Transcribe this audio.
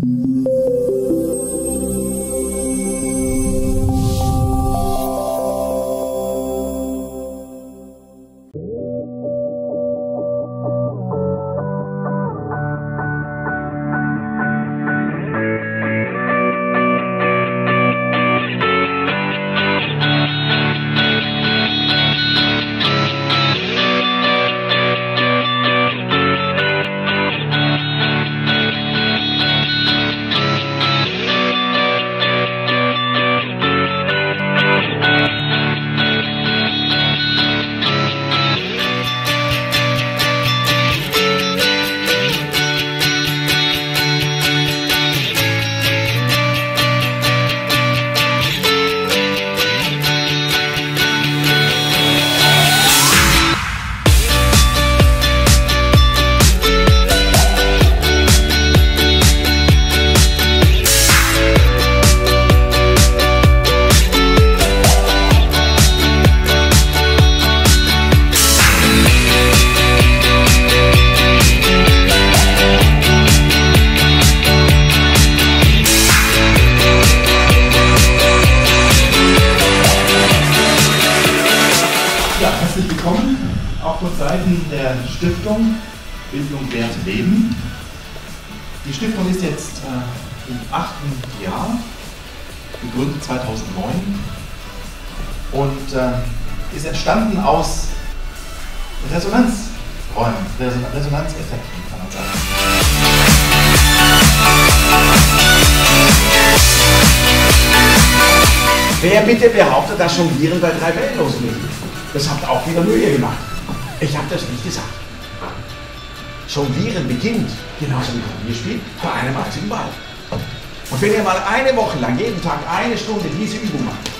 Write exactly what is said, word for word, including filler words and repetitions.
Herzlich willkommen, auch von Seiten der Stiftung Bildung Wert Leben. Die Stiftung ist jetzt äh, im achten Jahr, gegründet zweitausendneun und äh, ist entstanden aus Resonanzräumen, Resonanzeffekten, kann man sagen. Wer bitte behauptet, dass Jonglieren bei drei Wellen losgeht? Das habt auch wieder nur ihr gemacht. Ich habe das nicht gesagt. Jonglieren beginnt, genauso wie Klavierspiel, bei einem einzigen Ball. Und wenn ihr mal eine Woche lang jeden Tag eine Stunde diese Übung macht,